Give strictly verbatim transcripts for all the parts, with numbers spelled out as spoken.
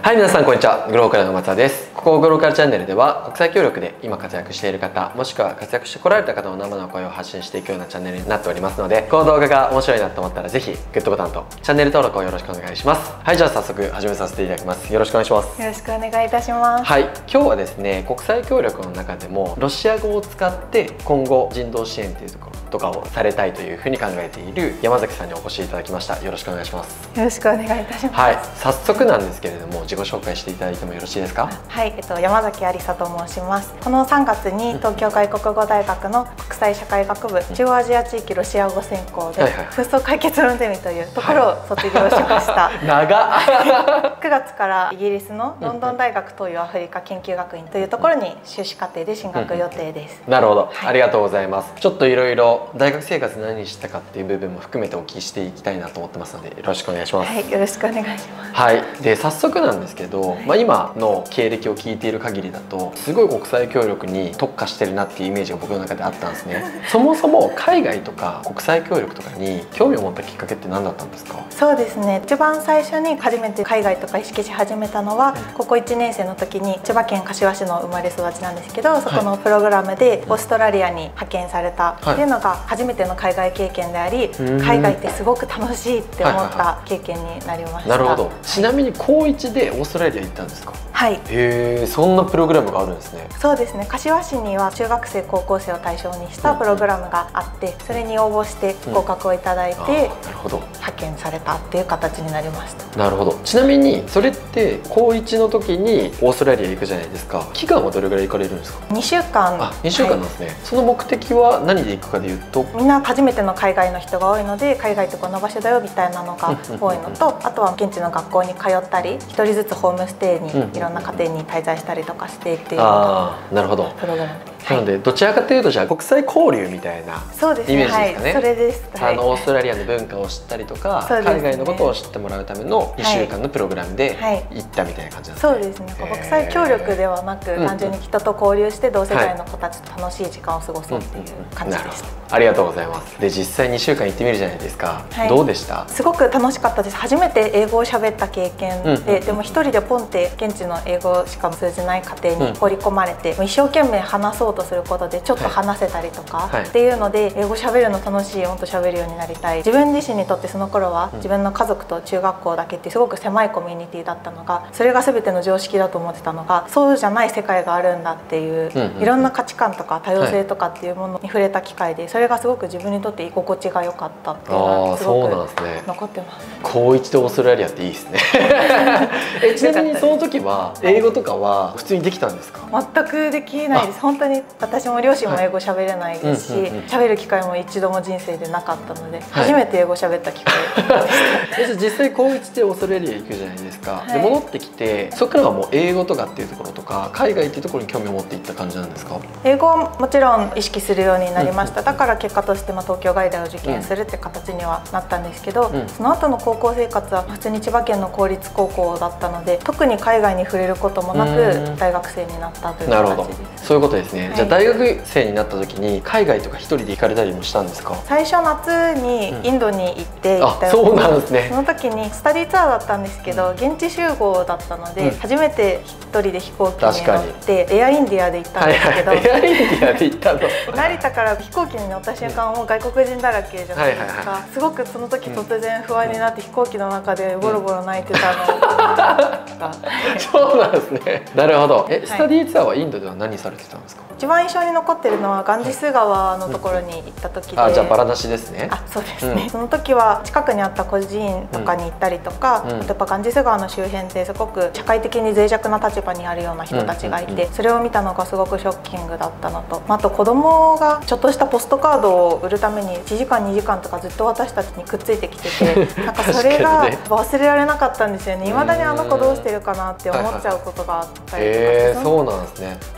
はい、皆さんこんにちは。グローカルの松田です。ここグローカルチャンネルでは国際協力で今活躍している方、もしくは活躍してこられた方の生の声を発信していくようなチャンネルになっておりますので、この動画が面白いなと思ったらぜひグッドボタンとチャンネル登録をよろしくお願いします。はい、じゃあ早速始めさせていただきます。よろしくお願いします。 よろしくお願いいたします。 はい、今日はですね、国際協力の中でもロシア語を使って今後人道支援というところとかをされたいというふうに考えている山崎さんにお越しいただきました。よろしくお願いします。 よろしくお願いいたします。 はい、早速なんですけれども自己紹介していただいてもよろしいですか？ はい、えっと山崎ありさと申します。このさんがつに東京外国語大学の国際社会学部中央アジア地域ロシア語専攻で紛争解決論ゼミというところを卒業しました。 はい、長っくがつからイギリスのロンドン大学東洋アフリカ研究学院というところに修士課程で進学予定です。 なるほど、はい、ありがとうございます。ちょっといろいろ大学生活何したかっていう部分も含めてお聞きしていきたいなと思ってますのでよろしくお願いします。 はい、よろしくお願いします。 はい、で早速なんですけど、はい、まあ今の経歴を聞いている限りだとすごい国際協力に特化してるなっていうイメージが僕の中であったんですね。そもそも海外とか国際協力とかに興味を持ったきっかけって何だったんですか？ そうですね、一番最初に初めて海外とか意識し始めたのは、うん、高校いちねん生の時に千葉県柏市の生まれ育ちなんですけど、そこのプログラムでオーストラリアに派遣されたっていうのが初めての海外経験であり、はい、海外ってすごく楽しいって思った経験になりました。 なるほど。ちなみに高いちでオーストラリア行ったんですか？ はい。 へえ、そんなプログラムがあるんですね。 そうですね。柏市には中学生高校生を対象にしたプログラムがあって、それに応募して合格をいただいて、うん、なるほど、派遣されたっていう形になりました。 なるほど。ちなみにそれって高いちの時にオーストラリア行くじゃないですか。期間はどれぐらい行かれるんですか？ にしゅうかん。 あ、にしゅうかんなんですね。はい、その目的は何で行くかでいうと、 みんな初めての海外の人が多いので、海外ってこんな場所だよみたいなのが多いのと、あとは現地の学校に通ったり、ひとりずつホームステイにいろんな家庭に滞在したりとかしてっていうああ、なるほど。 プログラムで。 なのでどちらかというとじゃあ国際交流みたいなイメージですかね。 はい、それです。 あのオーストラリアの文化を知ったりとか、ね、海外のことを知ってもらうためのにしゅうかんのプログラムで行ったみたいな感じなんですね。 そうですね。国際協力ではなく、単純に人と交流して同世代の子たちと楽しい時間を過ごそうっていう感じでした。 ありがとうございます。で実際にしゅうかん行ってみるじゃないですか。はい、どうでした？ すごく楽しかったです。初めて英語を喋った経験で、でも一人でポンって現地の英語しか通じない家庭に放り込まれて、うん、一生懸命話そうとすることでちょっと話せたりとかっていうので、英語喋るの楽しい、もっと喋るようになりたい。自分自身にとってその頃は自分の家族と中学校だけってすごく狭いコミュニティだったのが、それが全ての常識だと思ってたのがそうじゃない世界があるんだっていう、いろんな価値観とか多様性とかっていうものに触れた機会で、それがすごく自分にとって居心地が良かったっていうのがすごく残ってます。 高いちでオーストラリアっていいですね。え、ちなみにその時は英語とかは普通にできたんですか？ 全くできないです。本当に私も両親も英語喋れないですし、喋る機会も一度も人生でなかったので、はい、初めて英語喋った機会でした。実際高いちでオーストラリア行くじゃないですか。はい、で戻ってきてそこからはもう英語とかっていうところとか海外っていうところに興味を持っていった感じなんですか？ 英語はもちろん意識するようになりました。だから結果としてまあ東京外大を受験するって形にはなったんですけど、うん、その後の高校生活は普通に千葉県の公立高校だったので、特に海外に触れることもなく大学生になったという形です。 そういうことですね。はい、じゃあ大学生になった時に海外とか一人で行かれたりもしたんですか？ 最初夏にインドに行って行ったよ、うん、あ、そうなんですね。 その時にスタディツアーだったんですけど、現地集合だったので、うん、初めて一人で飛行機に乗ってエアインディアで行ったんですけど、 エアインディアで行ったの成田から飛行機に乗った瞬間もう外国人だらけじゃないですか。すごくその時突然不安になって飛行機の中でボロボロ泣いてたのが、 うん、そうなんですね。なるほど。え、スタディツアーはインドでは何されてたんですか？ 一番印象に残ってるのはガンジス川のところに行った時で、 あ、じゃあバラナシですね。 あ、そうですね。その時は近くにあった孤児院とかに行ったりとか、やっぱガンジス川の周辺ってすごく社会的に脆弱な立場にあるような人たちがいて、それを見たのがすごくショッキングだったのと、あと子供がちょっとしたポストカードを売るためにいちじかんにじかんとかずっと私たちにくっついてきてて、なんかそれが忘れられなかったんですよね。未だにあの子どうしてるかなって思っちゃうことがあったりとかして。 そうなんですね。 はい。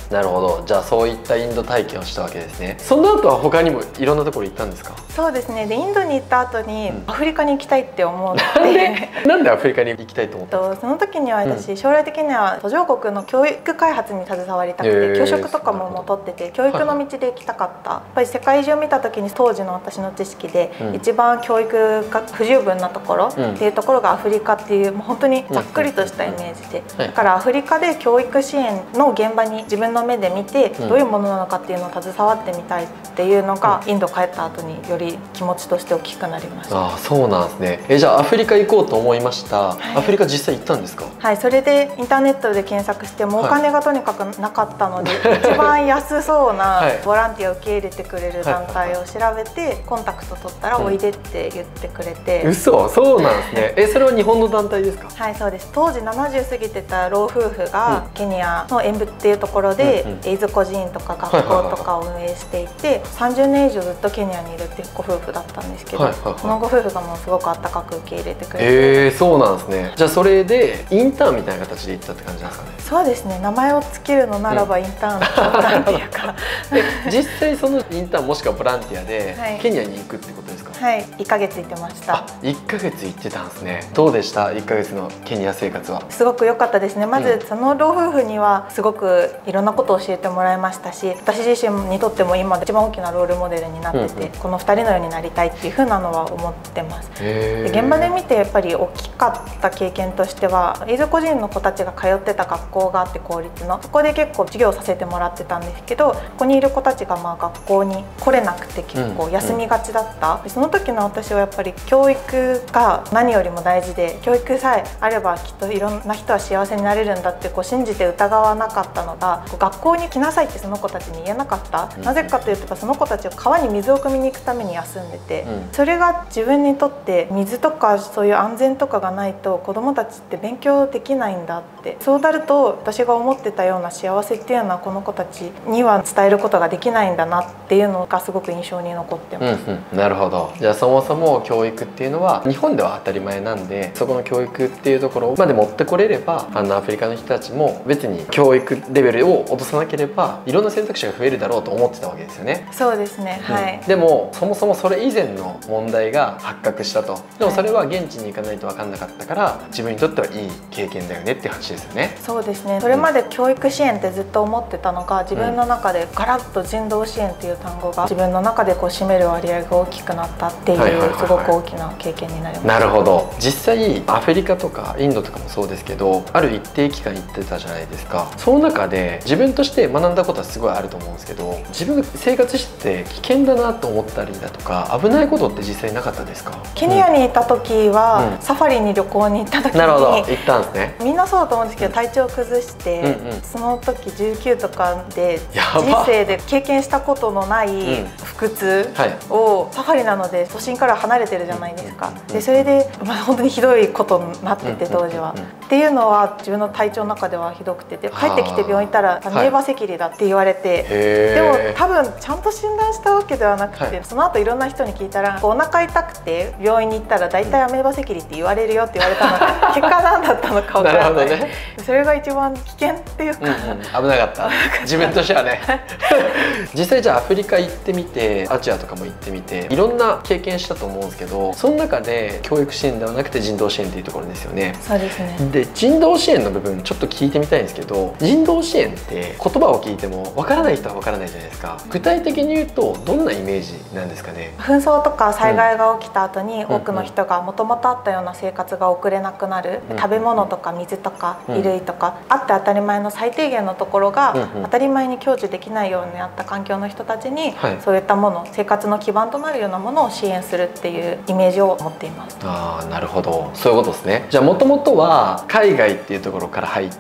なるほど。じゃあそういったインド体験をしたわけですね。その後は他にもいろんなところ行ったんですか？ そうですね。でインドに行った後にアフリカに行きたいって思って、 なんでなんでアフリカに行きたいと思ったんですか？ その時には私、将来的には途上国の教育開発に携わりたくて、教職とかももう取ってて、教育の道で行きたかった。やっぱり世界中見た時に当時の私の知識で、一番教育が不十分なところっていうところがアフリカっていう、もう本当にざっくりとしたイメージで、だからアフリカで教育支援の現場に自分の目で見て、どういうものなのかっていうのを携わってみたいっていうのが、インド帰った後により気持ちとして大きくなりました。 ああ、そうなんですね。えじゃあアフリカ行こうと思いました、はい、アフリカ実際行ったんですか？ はい、それでインターネットで検索してもお金がとにかくなかったので、はい、一番安そうなボランティアを受け入れてくれる団体を調べてコンタクト取ったらおいでって言ってくれて、 うん、嘘、そうなんですね。えそれは日本の団体ですか？ はい、そうです。当時ななじゅう過ぎてた老夫婦がケニアの演舞っていうところでエイズ孤児院とか学校とかを運営していて、さんじゅうねん以上ずっとケニアにいるっていうご夫婦だったんですけど、そのご夫婦がもうすごく温かく受け入れてくれて。 えー、そうなんですね。じゃあそれでインターンみたいな形で行ったって感じなんですかね？ そうですね。名前を付けるのならばインターンのボランティアかで実際そのインターンもしくはボランティアでケニアに行くってことですか？ はい、いっかげつ行ってました。 あ、いっかげつ行ってたんですね。どうでした？いっかげつのケニア生活は。 すごく良かったですね。まず、うん、その老夫婦にはすごくいろんなことを教えてもらいましたし、私自身にとっても今一番大きなロールモデルになってて、うんうん、このふたりのようになりたいっていう風なのは思ってます。で現場で見てやっぱり大きかった経験としては、エイズ孤児院の子たちが通ってた学校があって、公立のそこで結構授業させてもらってたんですけど、ここにいる子たちがまあ学校に来れなくて結構休みがちだった、うんうん、その時の私はやっぱり教育が何よりも大事で、教育さえあればきっといろんな人は幸せになれるんだってこう信じて疑わなかったのが、こう学校に来なさいってその子たちに言えなかった、うん、なぜかというとその子たちは川に水を汲みに行くために休んでて、うん、それが自分にとって水とかそういう安全とかがないと子どもたちって勉強できないんだって、そうなると私が思ってたような幸せっていうのはこの子たちには伝えることができないんだなっていうのがすごく印象に残ってます。 うんうん、なるほど。じゃあそもそも教育っていうのは日本では当たり前なんで、そこの教育っていうところまで持ってこれれば、あのアフリカの人たちも別に教育レベルを落とさなければいろんな選択肢が増えるだろうと思ってたわけですよね。 そうですね、はい、 うん、でもそもそもそれ以前の問題が発覚したと。でもそれは現地に行かないと分かんなかったから、自分にとってはいい経験だよねっていう話ですよね。 そうですね。それまで教育支援ってずっと思ってたのが、自分の中でガラッと人道支援っていう単語が自分の中でこう占める割合が大きくなったっていうすごく大きな経験になりました。 なるほど。実際アフリカとかインドとかもそうですけど、ある一定期間行ってたじゃないですか。その中で自分として学んだことはすごいあると思うんですけど、自分が生活して危険だなと思ったりだとか危ないことって実際なかったですか？ ケニアにいた時は、うん、サファリに旅行に行った時に、 なるほど、行ったんですね。 みんなそうだと思うんですけど、体調を崩して、うんうん、その時じゅうきゅうとかで人生で経験したことのない腹痛を、サファリなので都心から離れてるじゃないですか。でそれで、まあ、本当にひどいことになってて当時は。っていうのは自分の体調の中ではひどくて、で帰ってきて病院行ったらネイバー赤痢だって言われて、でも多分ちゃんと診断したわけではなくて、はい、その後いろんな人に聞いたら、お腹痛くて病院に行ったら大体アメーバ赤痢って言われるよって言われたのが結果何だったのか分からない。ね、それが一番危険っていうか、うん、うん、 危なかった自分としてはね実際じゃあアフリカ行ってみて、アジアとかも行ってみていろんな経験したと思うんですけど、その中で教育支援ではなくて人道支援っていうところですよね。 そうですね。 で人道支援の部分ちょっと聞いてみたいんですけど、人道支援って言葉を聞いてもわからない人はわからないじゃないですか。具体的に言うとどんなイメージなんですかね？ 紛争とか災害が起きた後に、多くの人がもともとあったような生活が送れなくなる、うん、食べ物とか水とか衣類とか、うん、あって当たり前の最低限のところが、うん、当たり前に享受できないようになった環境の人たちに、はい、そういったもの、生活の基盤となるようなものを支援するっていうイメージを持っています。 ああ、なるほど、そういうことですね。じゃあもともとは海外っていうところから入って、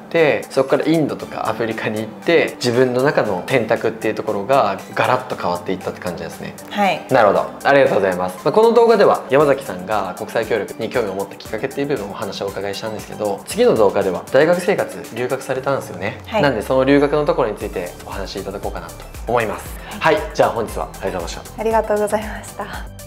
そこからインドとかアフリカに行って自分の中の選択っていうところがガラッと変わっていったって感じですね。 はい、 なるほど、ありがとうございます。まあ、この動画では山崎さんが国際協力に興味を持ったきっかけっていう部分をお話をお伺いしたんですけど、次の動画では大学生活留学されたんですよね。はい、なんでその留学のところについてお話しいただこうかなと思います。はい、じゃあ本日はありがとうございました。 ありがとうございました。